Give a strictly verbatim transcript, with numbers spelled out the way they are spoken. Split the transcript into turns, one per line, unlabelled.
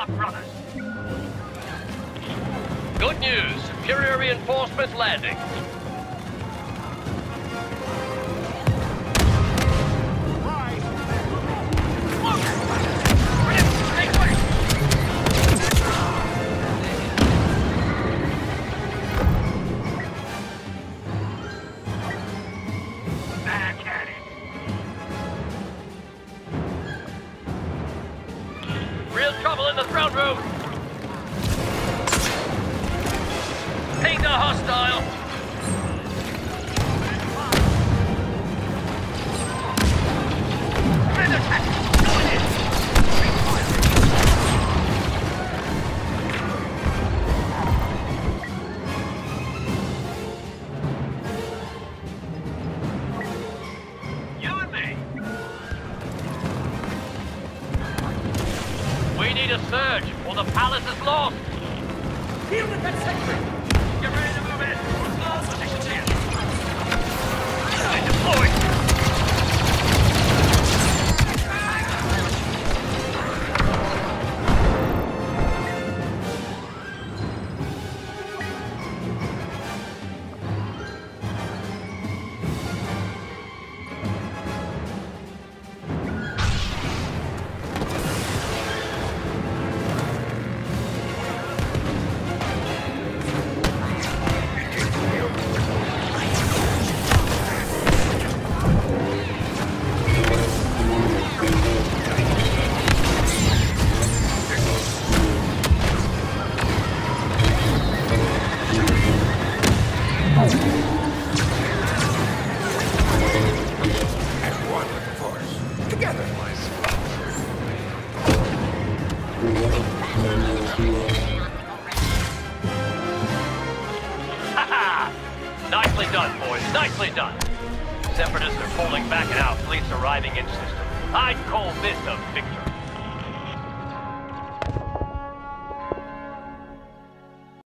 our brothers. Good news. Superior reinforcements landing. Real trouble in the throne room. Ping the hostile. Red attack. Going in. You and me. We need a surge, or the palace is lost. Deal with that sector. Get ready to move in. All positions here. Deploy. Nicely done, boys. Nicely done. Separatists are pulling back and our fleet's arriving in system. I'd call this a victory.